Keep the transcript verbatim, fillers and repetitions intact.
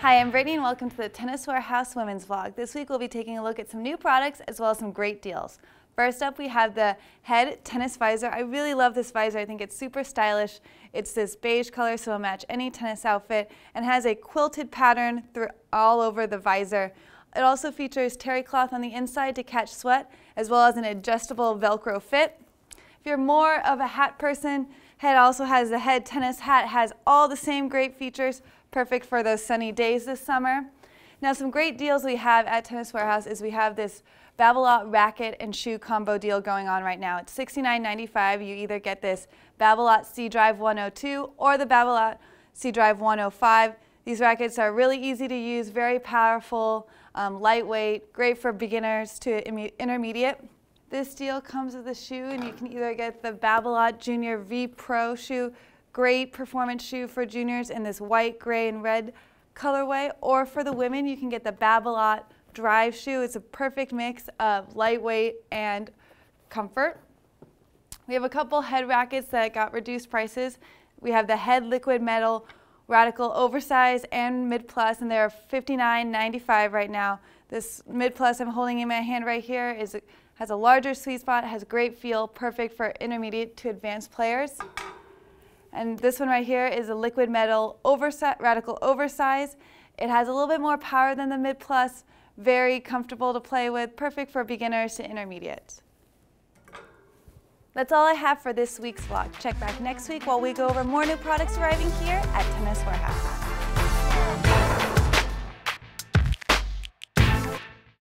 Hi, I'm Brittany and welcome to the Tennis Warehouse Women's Vlog. This week we'll be taking a look at some new products as well as some great deals. First up we have the Head Tennis Visor. I really love this visor. I think it's super stylish. It's this beige color so it'll match any tennis outfit and has a quilted pattern through all over the visor. It also features terry cloth on the inside to catch sweat as well as an adjustable Velcro fit. If you're more of a hat person, Head also has the Head Tennis Hat. It has all the same great features, perfect for those sunny days this summer. Now some great deals we have at Tennis Warehouse is we have this Babolat racket and shoe combo deal going on right now. It's sixty-nine ninety-five. You either get this Babolat C-Drive one oh two or the Babolat C-Drive one oh five. These rackets are really easy to use, very powerful, um, lightweight, great for beginners to intermediate. This deal comes with a shoe and you can either get the Babolat Junior V Pro shoe, great performance shoe for juniors in this white, gray, and red colorway, or for the women you can get the Babolat Drive shoe. It's a perfect mix of lightweight and comfort. We have a couple Head rackets that got reduced prices. We have the Head Liquid Metal Radical Oversize and Mid Plus, and they're fifty-nine ninety-five right now. This Mid Plus I'm holding in my hand right here is has a larger sweet spot, has great feel, perfect for intermediate to advanced players. And this one right here is a Liquid Metal Oversize, Radical Oversize. It has a little bit more power than the Mid Plus, very comfortable to play with, perfect for beginners to intermediate. That's all I have for this week's vlog. Check back next week while we go over more new products arriving here at Tennis Warehouse.